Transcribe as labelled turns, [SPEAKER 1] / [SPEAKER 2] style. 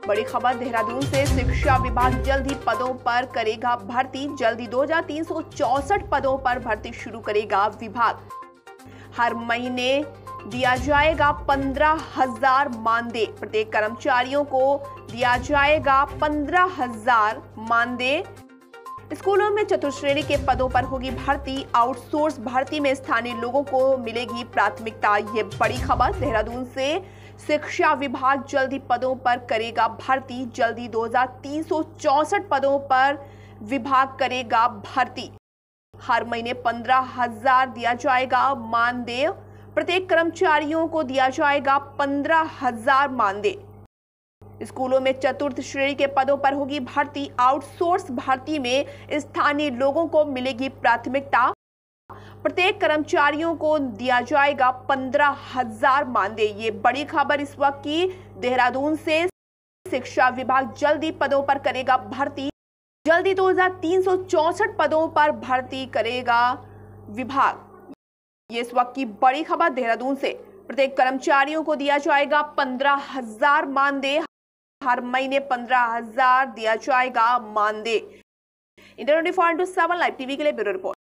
[SPEAKER 1] बड़ी खबर देहरादून से। शिक्षा विभाग जल्द ही पदों पर करेगा भर्ती। जल्दी 2364 पदों पर भर्ती शुरू करेगा विभाग। हर महीने दिया जाएगा 15,000 मानदेय। प्रत्येक कर्मचारियों को दिया जाएगा 15,000 मानदेय। स्कूलों में चतुर्थ श्रेणी के पदों पर होगी भर्ती। आउटसोर्स भर्ती में स्थानीय लोगों को मिलेगी प्राथमिकता। ये बड़ी खबर देहरादून से। शिक्षा विभाग जल्द ही पदों पर करेगा भर्ती। जल्दी 2364 पदों पर विभाग करेगा भर्ती। हर महीने 15,000 दिया जाएगा मानदेय। प्रत्येक कर्मचारियों को दिया जाएगा 15,000 मानदेय। स्कूलों में चतुर्थ श्रेणी के पदों पर होगी भर्ती। आउटसोर्स भर्ती में स्थानीय लोगों को मिलेगी प्राथमिकता। प्रत्येक कर्मचारियों को दिया जाएगा 15,000 मानदेय। ये बड़ी खबर इस वक्त की देहरादून से। शिक्षा विभाग जल्दी पदों पर करेगा भर्ती। जल्दी 2364 पदों पर भर्ती करेगा विभाग। ये इस वक्त की बड़ी खबर देहरादून से। प्रत्येक कर्मचारियों को दिया जाएगा 15,000 मानदेय। हर महीने 15,000 दिया जाएगा मानदेय। इंडिया 24/7 लाइव टीवी के लिए ब्यूरो रिपोर्ट।